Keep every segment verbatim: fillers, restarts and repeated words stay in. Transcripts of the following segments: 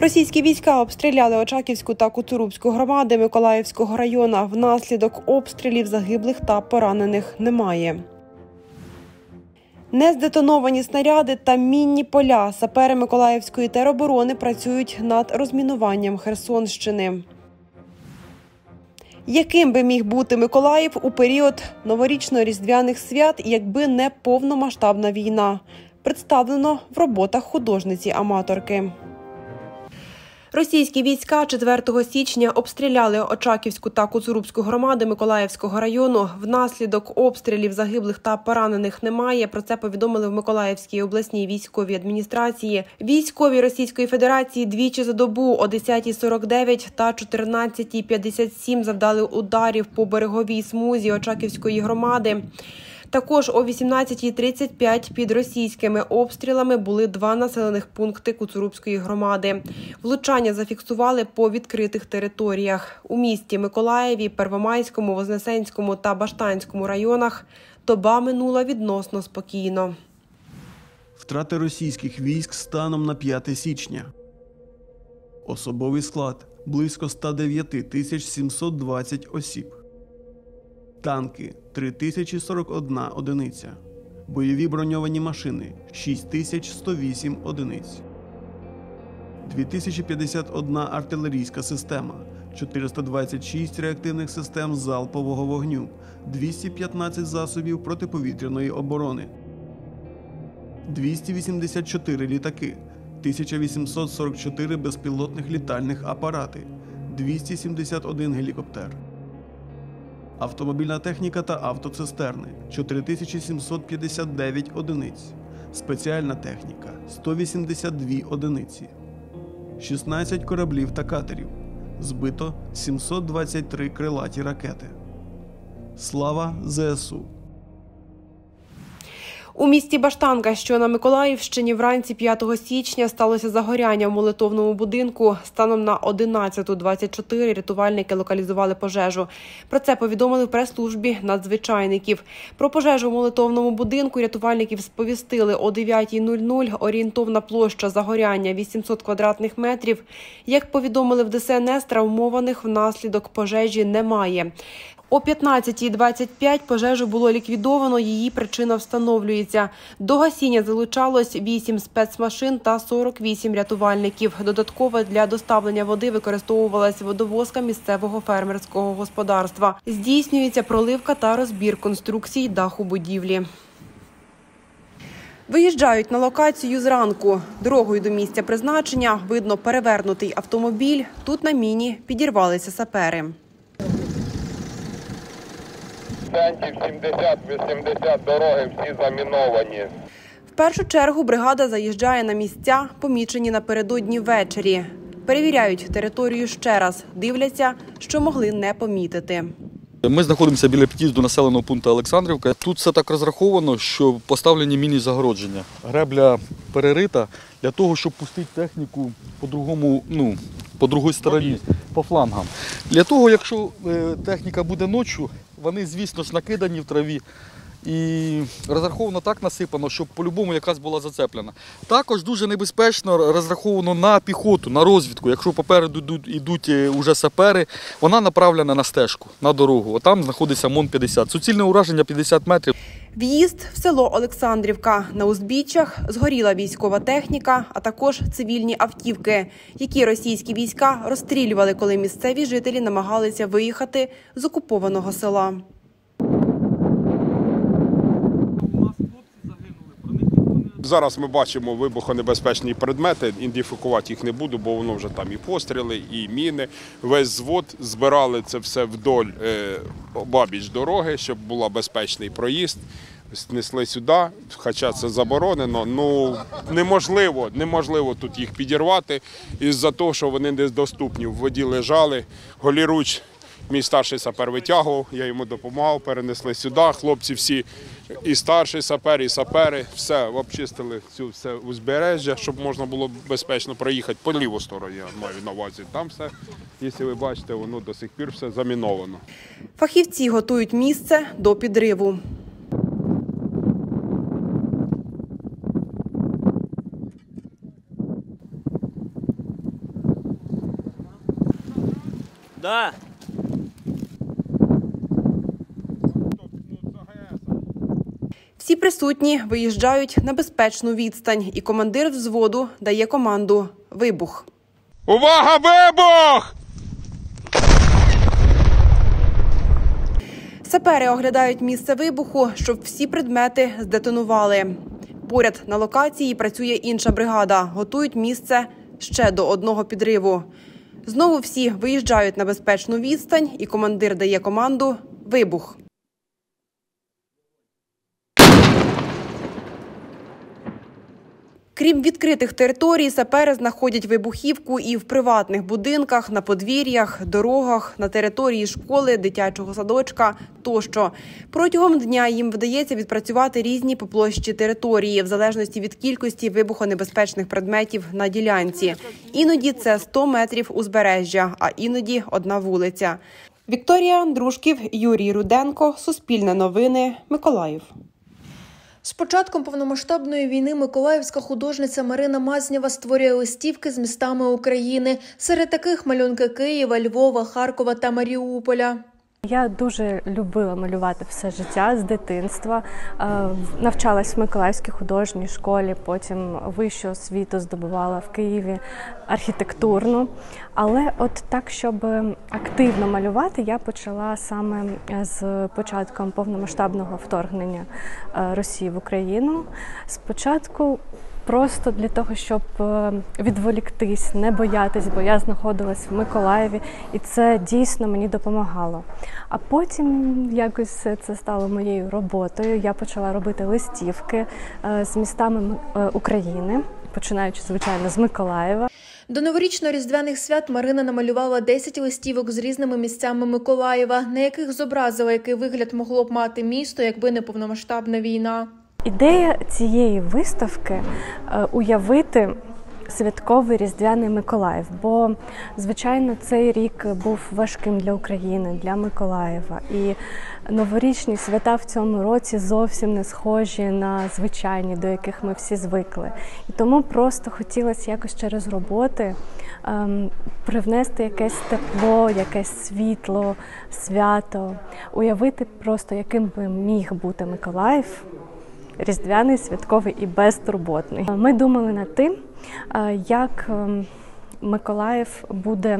Російські війська обстріляли Очаківську та Коцурубську громади Миколаївського району. Внаслідок обстрілів загиблих та поранених немає. Нездетоновані снаряди та мінні поля. Сапери Миколаївської тероборони працюють над розмінуванням Херсонщини. Яким би міг бути Миколаїв у період новорічно-різдвяних свят, якби не повномасштабна війна? Представлено в роботах художниці-аматорки. Російські війська четвертого січня обстріляли Очаківську та Коцурубську громади Миколаївського району. Внаслідок обстрілів загиблих та поранених немає. Про це повідомили в Миколаївській обласній військовій адміністрації. Військові Російської Федерації двічі за добу о десятій сорок дев'ять та чотирнадцятій п'ятдесят сім завдали ударів по береговій смузі Очаківської громади. Також о вісімнадцятій тридцять п'ять під російськими обстрілами були два населених пункти Коцурубської громади. Влучання зафіксували по відкритих територіях. У місті Миколаєві, Первомайському, Вознесенському та Баштанському районах доба минула відносно спокійно. Втрати російських військ станом на п'яте січня. Особовий склад – близько ста дев'яти тисяч сімсот двадцять осіб. Танки – три тисячі сорок одна одиниця. Бойові броньовані машини – шість тисяч сто вісім одиниць. дві тисячі п'ятдесят одна артилерійська система, чотириста двадцять шість реактивних систем залпового вогню, двісті п'ятнадцять засобів протиповітряної оборони, двісті вісімдесят чотири літаки, тисяча вісімсот сорок чотири безпілотних літальних апарати, двісті сімдесят один гелікоптер. Автомобільна техніка та автоцистерни – чотири тисячі сімсот п'ятдесят дев'ять одиниць. Спеціальна техніка – сто вісімдесят дві одиниці. шістнадцять кораблів та катерів. Збито сімсот двадцять три крилаті ракети. Слава ЗСУ! У місті Баштанка, що на Миколаївщині, вранці п'ятого січня сталося загоряння в молитовному будинку. Станом на одинадцяту двадцять чотири рятувальники локалізували пожежу. Про це повідомили в прес-службі надзвичайників. Про пожежу в молитовному будинку рятувальників сповістили о дев'ятій нуль нуль. Орієнтовна площа загоряння – вісімсот квадратних метрів. Як повідомили в Де Се Ен Ес, травмованих внаслідок пожежі немає. О п'ятнадцятій двадцять п'ять пожежу було ліквідовано, її причина встановлюється. До гасіння залучалось вісім спецмашин та сорок вісім рятувальників. Додатково для доставлення води використовувалась водовозка місцевого фермерського господарства. Здійснюється проливка та розбір конструкцій даху будівлі. Виїжджають на локацію зранку. Дорогою до місця призначення видно перевернутий автомобіль. Тут на міні підірвалися сапери. сімдесят-вісімдесят дороги всі заміновані. В першу чергу бригада заїжджає на місця, помічені напередодні ввечері. Перевіряють територію ще раз, дивляться, що могли не помітити. Ми знаходимося біля під'їзду населеного пункту Олександрівка. Тут все так розраховано, що поставлені міні-загородження. Гребля перерита для того, щоб пустити техніку по другому, ну, по другій стороні, по флангам. Для того, якщо техніка буде ночі, вони, звісно ж, накидані в траві і розраховано так насипано, щоб по-любому якась була зацеплена. Також дуже небезпечно розраховано на піхоту, на розвідку. Якщо попереду йдуть, йдуть уже сапери, вона направлена на стежку, на дорогу. Там знаходиться МОН п'ятдесят. Суцільне ураження п'ятдесят метрів. В'їзд в село Олександрівка. На узбіччях згоріла військова техніка, а також цивільні автівки, які російські війська розстрілювали, коли місцеві жителі намагалися виїхати з окупованого села. Зараз ми бачимо вибухонебезпечні предмети, ідентифікувати їх не буду, бо воно вже там і постріли, і міни. Весь звод збирали це все вдоль обабіч дороги, щоб був безпечний проїзд. Несли сюди, хоча це заборонено, ну неможливо, неможливо тут їх підірвати із-за того, що вони недоступні. В воді лежали, голіруч. Мій старший сапер витягував, я йому допомагав, перенесли сюди. Хлопці всі, і старший сапер, і сапери, все, обчистили цю все узбережжя, щоб можна було безпечно проїхати по ліву сторону, я маю на увазі. Там все, якщо ви бачите, воно до сих пір все заміновано. Фахівці готують місце до підриву. Да. Всі присутні виїжджають на безпечну відстань, і командир взводу дає команду «Вибух». Увага, вибух! Сапери оглядають місце вибуху, щоб всі предмети здетонували. Поряд на локації працює інша бригада, готують місце ще до одного підриву. Знову всі виїжджають на безпечну відстань, і командир дає команду «Вибух». Крім відкритих територій, сапери знаходять вибухівку і в приватних будинках, на подвір'ях, дорогах, на території школи, дитячого садочка тощо. Протягом дня їм вдається відпрацювати різні по площі території, в залежності від кількості вибухонебезпечних предметів на ділянці. Іноді це сто метрів узбережжя, а іноді одна вулиця. Вікторія Андрушків, Юрій Руденко, Суспільне новини, Миколаїв. З початком повномасштабної війни миколаївська художниця Марина Мазнєва створює листівки з містами України. Серед таких малюнки Києва, Львова, Харкова та Маріуполя. Я дуже любила малювати все життя з дитинства. Навчалась в Миколаївській художній школі, потім вищу освіту здобувала в Києві архітектурну. Але от так, щоб активно малювати, я почала саме з початком повномасштабного вторгнення Росії в Україну. Спочатку просто для того, щоб відволіктись, не боятись, бо я знаходилась в Миколаєві, і це дійсно мені допомагало. А потім якось це стало моєю роботою. Я почала робити листівки з містами України, починаючи, звичайно, з Миколаєва. До новорічно-різдвяних свят Марина намалювала десять листівок з різними місцями Миколаєва, на яких зобразила, який вигляд могло б мати місто, якби не повномасштабна війна. Ідея цієї виставки – уявити святковий різдвяний Миколаїв, бо, звичайно, цей рік був важким для України, для Миколаєва. І новорічні свята в цьому році зовсім не схожі на звичайні, до яких ми всі звикли. І тому просто хотілося якось через роботи ем, привнести якесь тепло, якесь світло, свято, уявити просто, яким би міг бути Миколаїв, різдвяний, святковий і безтурботний. Ми думали над тим, як Миколаїв буде,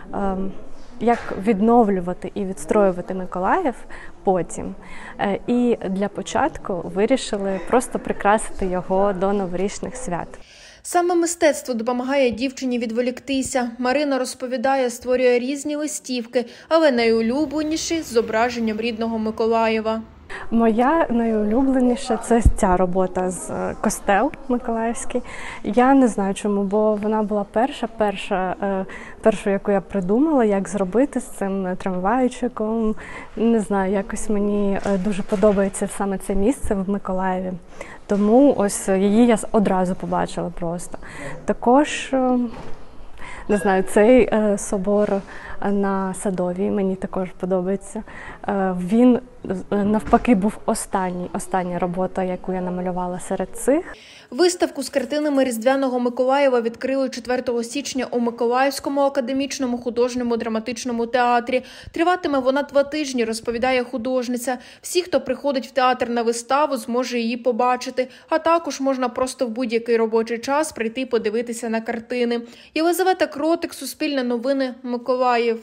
як відновлювати і відстроювати Миколаїв потім. І для початку вирішили просто прикрасити його до новорічних свят. Саме мистецтво допомагає дівчині відволіктися. Марина розповідає, створює різні листівки, але найулюбленіші – з зображенням рідного Миколаєва. Моя найулюбленіша – це ця робота з костел миколаївський. Я не знаю чому, бо вона була перша, перша, перша, яку я придумала, як зробити з цим трамвайчиком. Не знаю, якось мені дуже подобається саме це місце в Миколаєві. Тому ось її я одразу побачила просто. Також, не знаю, цей собор на Садовій мені також подобається. Він навпаки був останній, остання робота, яку я намалювала серед цих. Виставку з картинами Різдвяного Миколаєва відкрили четвертого січня у Миколаївському академічному художньому драматичному театрі. Триватиме вона два тижні, розповідає художниця. Всі, хто приходить в театр на виставу, зможе її побачити. А також можна просто в будь-який робочий час прийти подивитися на картини. Єлизавета Кротик, Суспільне новини, Миколаїв.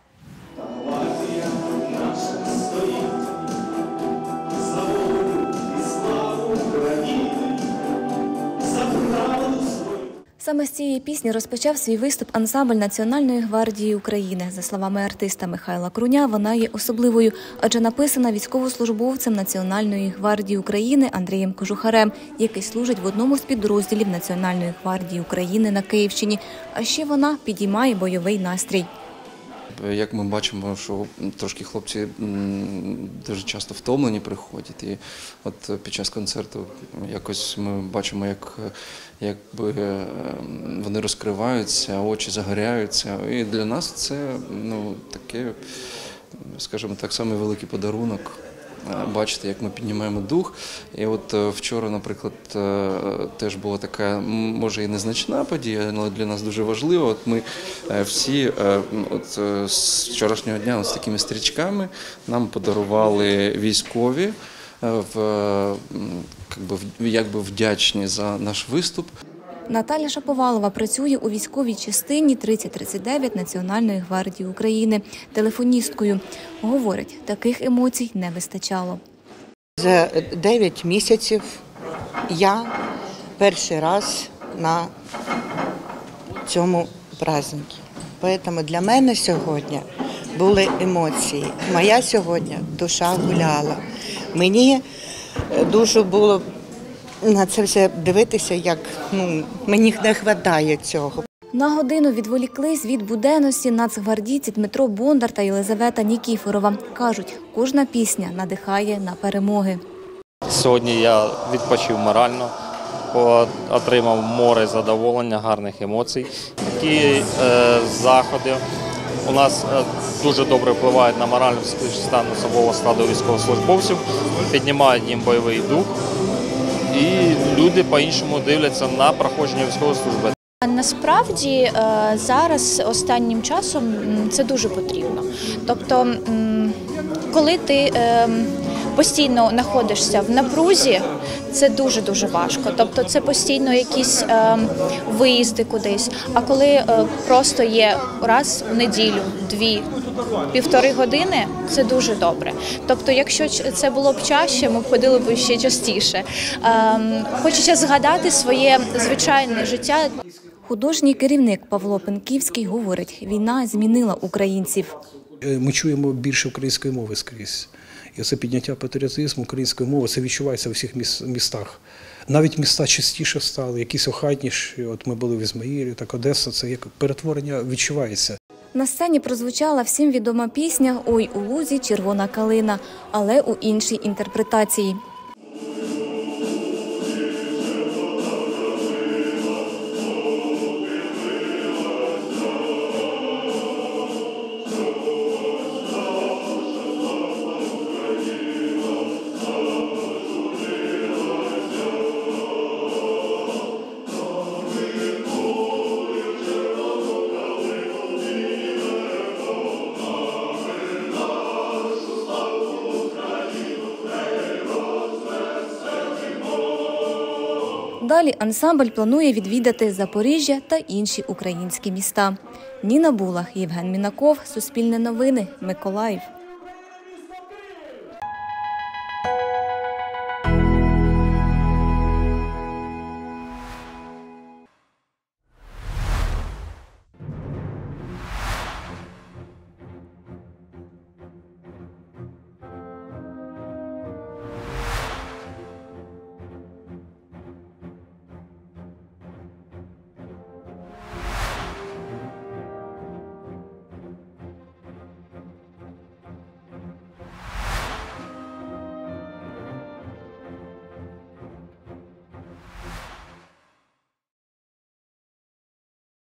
Саме з цієї пісні розпочав свій виступ ансамбль Національної гвардії України. За словами артиста Михайла Круня, вона є особливою, адже написана військовослужбовцем Національної гвардії України Андрієм Кожухарем, який служить в одному з підрозділів Національної гвардії України на Київщині. А ще вона підіймає бойовий настрій. Як ми бачимо, що трошки хлопці дуже часто втомлені приходять. І от під час концерту якось ми бачимо, як якби вони розкриваються, очі загоряються. І для нас це ну, таке, скажімо так, самий великий подарунок бачити, як ми піднімаємо дух. І от вчора, наприклад, теж була така, може і незначна подія, але для нас дуже важлива. От ми всі от з вчорашнього дня з такими стрічками нам подарували військові, в, якби вдячні за наш виступ. Наталя Шаповалова працює у військовій частині тридцять тридцять дев'ять Національної гвардії України телефоністкою. Говорить, таких емоцій не вистачало. За дев'ять місяців я перший раз на цьому празднику. Тому для мене сьогодні були емоції. Моя сьогодні душа гуляла. Мені дуже було на це все дивитися, як ну, мені не вистачає цього. На годину відволіклись від буденності нацгвардійці Дмитро Бондар та Єлизавета Нікіфорова. Кажуть, кожна пісня надихає на перемоги. Сьогодні я відпочив морально, отримав море задоволення, гарних емоцій. Такі е, заходи у нас дуже добре впливають на моральний стан особового складу військовослужбовців, піднімають їм бойовий дух. І люди по-іншому дивляться на проходження військової служби. Насправді зараз останнім часом це дуже потрібно. Тобто, коли ти постійно знаходишся в напрузі, це дуже-дуже важко. Тобто це постійно якісь виїзди кудись. А коли просто є раз в неділю, дві, півтори години, це дуже добре. Тобто, якщо це було б чаще, ми б ходили б ще частіше. Хочеться згадати своє звичайне життя. Художній керівник Павло Пенківський говорить, війна змінила українців. Ми чуємо більше української мови скрізь. І це підняття патріотизму української мови, це відчувається у всіх містах. Навіть міста частіше стали, якісь охайніші. От ми були в Ізмаїлі, так Одеса, це як перетворення відчувається. На сцені прозвучала всім відома пісня «Ой у лузі червона калина», але у іншій інтерпретації. Далі ансамбль планує відвідати Запоріжжя та інші українські міста. Ніна Булах, Євген Мінаков, Суспільне новини, Миколаїв.